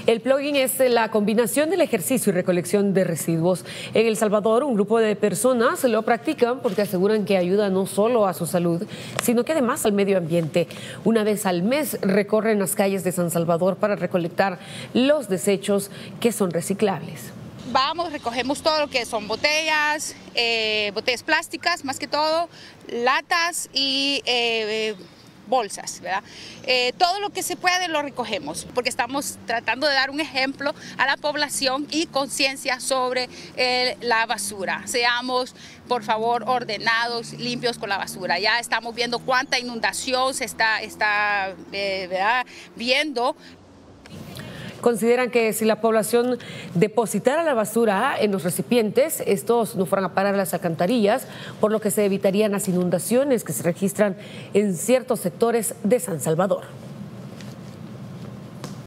El plugging es la combinación del ejercicio y recolección de residuos. En El Salvador, un grupo de personas lo practican porque aseguran que ayuda no solo a su salud, sino que además al medio ambiente. Una vez al mes recorren las calles de San Salvador para recolectar los desechos que son reciclables. Vamos, recogemos todo lo que son botellas, botellas plásticas más que todo, latas y bolsas, ¿verdad? Todo lo que se puede lo recogemos porque estamos tratando de dar un ejemplo a la población y conciencia sobre la basura. Seamos, por favor, ordenados, limpios con la basura. Ya estamos viendo cuánta inundación se está ¿verdad? Viendo. Consideran que si la población depositara la basura en los recipientes, estos no fueran a parar a las alcantarillas, por lo que se evitarían las inundaciones que se registran en ciertos sectores de San Salvador.